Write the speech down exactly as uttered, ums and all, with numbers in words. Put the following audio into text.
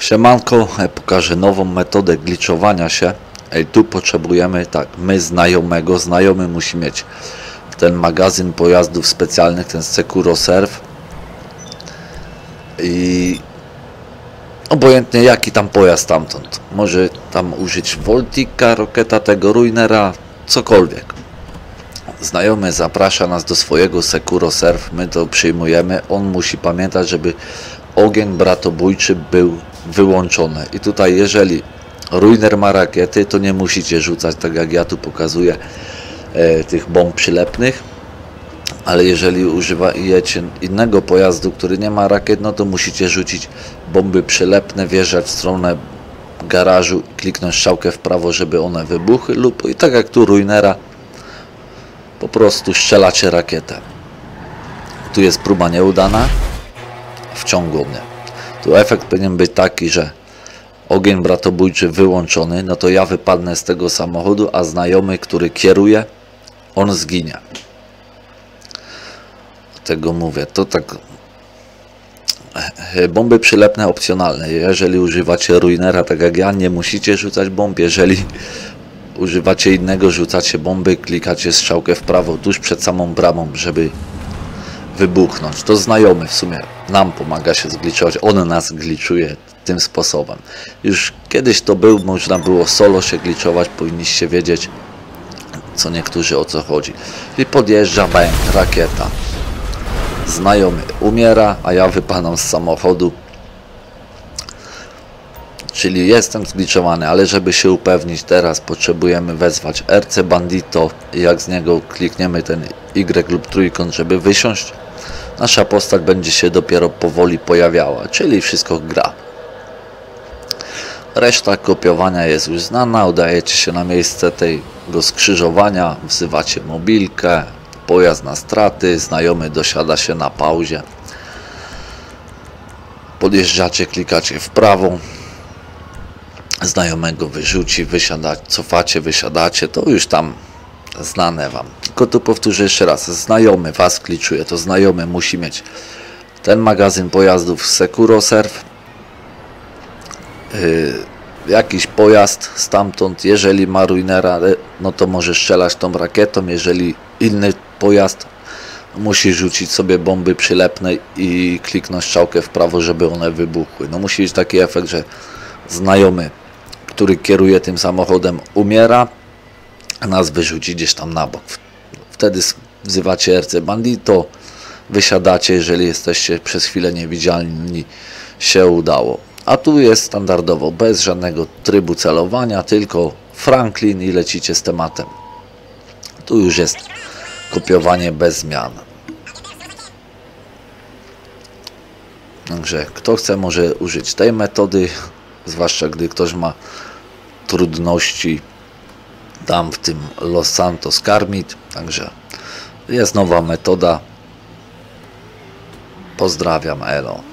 Siemanko, pokażę nową metodę gliczowania się. Ej, tu potrzebujemy, tak, my znajomego, znajomy musi mieć ten magazyn pojazdów specjalnych, ten Securo Serv i obojętnie jaki tam pojazd stamtąd, może tam użyć Voltika, Roketa, tego Ruinera, cokolwiek. Znajomy zaprasza nas do swojego Securo Serv, my to przyjmujemy, on musi pamiętać, żeby ogień bratobójczy był wyłączony. I tutaj jeżeli Ruiner ma rakiety, to nie musicie rzucać, tak jak ja tu pokazuję, e, tych bomb przylepnych, ale jeżeli używajecie innego pojazdu, który nie ma rakiet, no to musicie rzucić bomby przylepne, wjeżdżać w stronę garażu, kliknąć strzałkę w prawo, żeby one wybuchły, lub i tak jak tu Ruinera, po prostu strzelacie rakietę. Tu jest próba nieudana, wciągło mnie. Tu efekt powinien być taki, że ogień bratobójczy wyłączony, no to ja wypadnę z tego samochodu, a znajomy, który kieruje, on zginie. Dlatego mówię, to tak. Bomby przylepne opcjonalne. Jeżeli używacie Ruinera, tak jak ja, nie musicie rzucać bomb. Jeżeli używacie innego, rzucacie bomby, klikacie strzałkę w prawo tuż przed samą bramą, żeby wybuchnąć. To znajomy w sumie nam pomaga się zgliczować, on nas gliczuje tym sposobem. Już kiedyś to był, można było solo się gliczować, powinniście wiedzieć, co niektórzy, o co chodzi. I podjeżdża, bang, rakieta. Znajomy umiera, a ja wypadam z samochodu. Czyli jestem zgliczowany, ale żeby się upewnić, teraz potrzebujemy wezwać R C Bandito i jak z niego klikniemy ten Y lub trójkąt, żeby wysiąść, nasza postać będzie się dopiero powoli pojawiała, czyli wszystko gra. Reszta kopiowania jest już znana, udajecie się na miejsce tego skrzyżowania, wzywacie mobilkę, pojazd na straty, znajomy dosiada się na pauzie. Podjeżdżacie, klikacie w prawo, znajomego wyrzuci, wysiadacie, cofacie, wysiadacie, to już tam znane wam. Tylko tu powtórzę jeszcze raz, znajomy was kliczuje, to znajomy musi mieć ten magazyn pojazdów Securo Serv, yy, jakiś pojazd stamtąd, jeżeli ma Ruinera, no to może strzelać tą rakietą, jeżeli inny pojazd, musi rzucić sobie bomby przylepne i kliknąć strzałkę w prawo, żeby one wybuchły. No musi być taki efekt, że znajomy, który kieruje tym samochodem, umiera, a nas wyrzuci gdzieś tam na bok. Wtedy wzywacie R C Bandito, wysiadacie, jeżeli jesteście przez chwilę niewidzialni, się udało. A tu jest standardowo, bez żadnego trybu celowania, tylko Franklin i lecicie z tematem. Tu już jest kopiowanie bez zmian. Także kto chce, może użyć tej metody, zwłaszcza gdy ktoś ma trudności tam w tym Los Santos Karmit. Także jest nowa metoda. Pozdrawiam, elo.